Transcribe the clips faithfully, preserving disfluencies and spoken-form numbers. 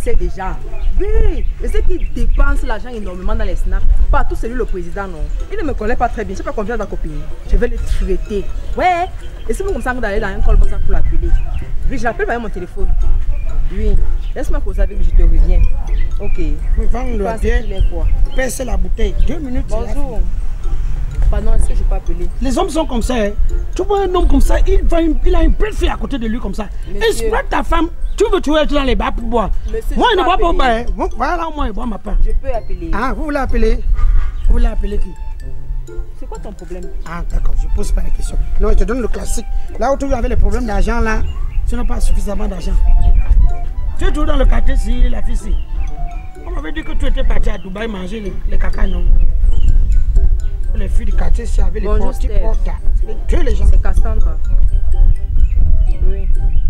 sais déjà. Oui, je sais qu'il dépense l'argent énormément dans les snacks. Partout, c'est lui le président, non. Il ne me connaît pas très bien. Je sais pas combien de copine. Je vais le traiter. Ouais. Et c'est comme ça que d'aller dans un call box pour l'appeler. Oui, je l'appelle par mon téléphone. Oui. Laisse-moi causer avec lui, je te reviens. Ok. Me vendre la bière. Percer la bouteille. Deux minutes. Bonjour. Pardon, est-ce que je peux appeler? Les hommes sont comme ça. Hein. Tu vois un homme comme ça, il, va, il a une belle fille à côté de lui comme ça. Exploite ta femme. Tu veux tuer dans les bas pour boire. Monsieur, moi, je ne bois pas au bas. Hein. Voilà, moi, je bois ma part. Je peux appeler. Ah, vous voulez appeler? Vous voulez appeler qui? C'est quoi ton problème? Ah, d'accord, je pose pas la question. Non, je te donne le classique. Là où tu avais les problèmes d'argent, là, tu n'as pas suffisamment d'argent. Tu es toujours dans le quartier, si la fille, si. On m'avait dit que tu étais parti à Dubaï manger les, les caca, non? Les filles du quartier, si avec les portes, tu es les gens. C'est Cassandra. Oui.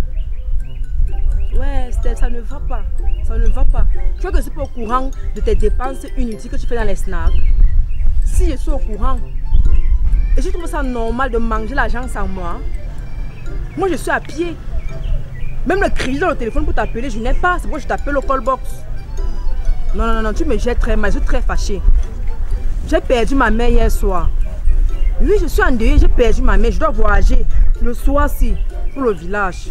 Ouais, Steph, ça ne va pas. Ça ne va pas. Tu vois que je suis pas au courant de tes dépenses inutiles que tu fais dans les snacks. Si je suis au courant, et je trouve ça normal de manger l'argent sans moi, moi je suis à pied. Même le crédit dans le téléphone pour t'appeler, je n'ai pas. C'est pourquoi je t'appelle au call box. Non, non, non, tu me jettes très mal. Je suis très fâchée. J'ai perdu ma mère hier soir. Oui, je suis endeuillée, j'ai perdu ma mère. Je dois voyager le soir-ci pour le village.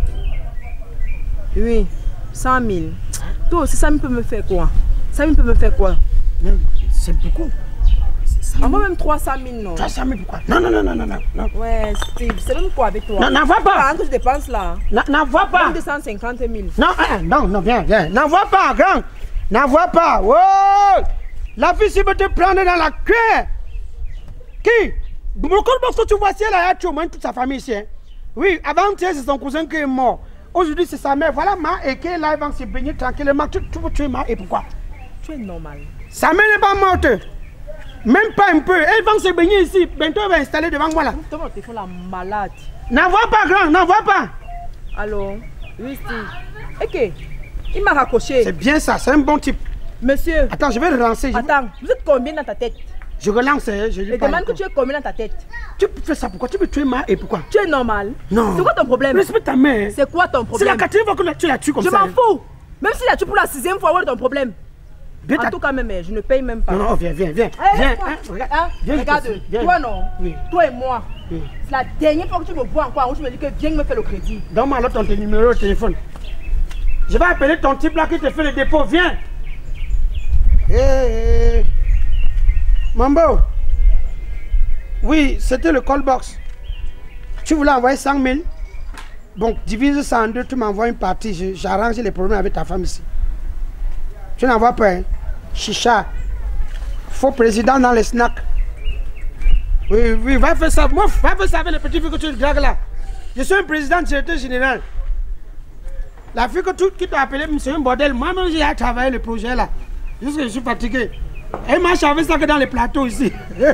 Oui, cent mille. Toi aussi, cent mille peut me faire quoi? cent mille peut me faire quoi? C'est beaucoup. À moi même trois cent mille, non. trois cent mille pourquoi? Non, non, non, non, non, non. Ouais, Steve, c'est même quoi avec toi? Non, n'envoie pas. Quand que je dépense là? N'envoie pas. deux cent cinquante mille. Non, non, non, viens, viens. N'envoie pas, grand. N'envoie pas. Oh! La fille, si veut te prendre dans la queue. Qui? Mon colbox que tu vois, si elle a tué au moins toute sa famille ici. Hein? Oui, avant-hier, c'est son cousin qui est mort. Aujourd'hui, c'est sa mère. Voilà, ma et qui est là, ils vont se baigner tranquillement. Tu, tu veux tuer ma et pourquoi? Tu es normal. Sa mère n'est pas morte. Même pas un peu. Elle va se baigner ici. Bientôt, elle va installer devant moi là. Tu te fais la malade. N'envoie pas, grand, n'envoie pas. Allô? Oui, Steve. Ok. Il m'a raccroché. C'est bien ça, c'est un bon type. Monsieur. Attends, je vais le relancer. Je... Attends, vous êtes combien dans ta tête? Je relance, hein, je lui Je demande que tu es combien dans ta tête? Tu fais ça pourquoi? Tu veux tuer ma et pourquoi? Tu es normal. Non. C'est quoi ton problème? Respecte ta mère. C'est quoi ton problème? C'est la quatrième fois que tu la tues comme je ça. Je m'en fous. Même si la tue pour la sixième fois, où est ton problème? Bien en tout cas, même, je ne paye même pas. Non, non, viens, viens, viens. Hey, viens, hein, regarde. Hein, viens regarde, viens. toi non, oui. Toi et moi. Oui. C'est la dernière fois que tu me vois encore où tu me dis que viens me faire le crédit. Donne-moi alors ton numéro de téléphone. Je vais appeler ton type là qui te fait le dépôt, viens. Hé, hey, hey. Mambo. Oui, c'était le call box. Tu voulais envoyer cent mille. Bon, divise ça en deux, tu m'envoies une partie. J'arrange les problèmes avec ta femme ici. Tu n'envoies pas, hein? Chicha. Faux président dans les snacks. Oui, oui, va faire ça. Moi, va faire ça avec les petits filles que tu dragues là. Je suis un président de directeur général. La fille que tu, qui t'a appelé, c'est un bordel. Moi-même, j'ai à travailler le projet là. Juste que je suis fatigué. Elle marche avec ça que dans les plateaux ici.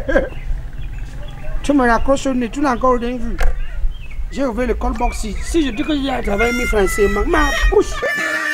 Tu me raccroches au nez, tu n'as encore rien vu. J'ai ouvert le call box ici. Si je dis que j'ai à travailler mes français, ma bouche.